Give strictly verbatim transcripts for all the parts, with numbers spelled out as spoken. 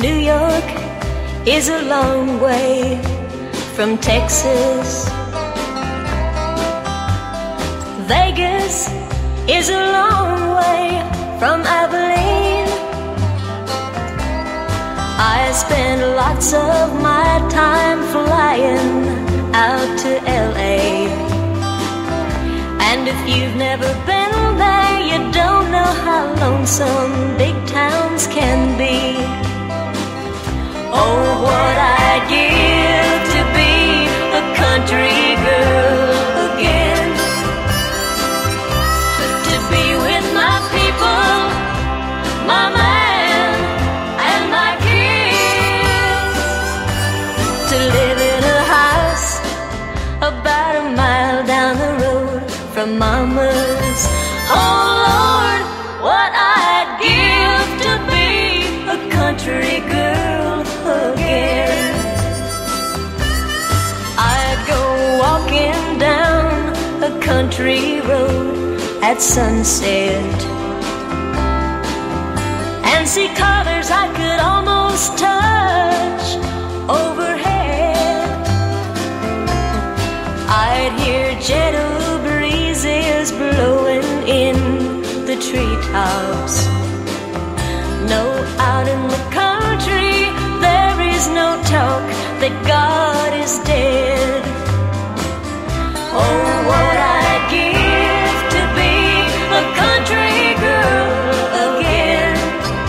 New York is a long way from Texas. Vegas is a long way from Abilene. I spend lots of my time flying out to L A. And if you've never been there, you don't know how lonesome big towns can be. Oh, what I'd give to be a country girl again, to be with my people, my man and my kids, to live in a house about a mile down the road from Mama's. Oh Lord, what I'd give to be a country girl again. I'd go walking down a country road at sunset and see colors I could almost touch overhead. I'd hear gentle breezes blowing in the treetops. No, out in the country there is no talk that God is dead. Oh, what I'd give to be a country girl again,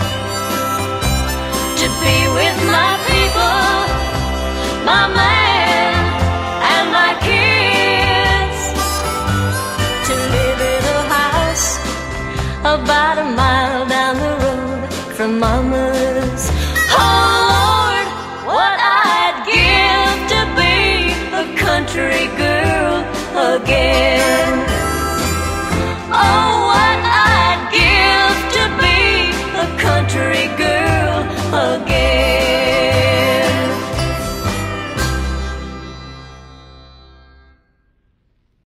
to be with my people, my man and my kids, to live in a house about a mile down the road from Mama's. Oh Lord, what I'd give to be a country girl again.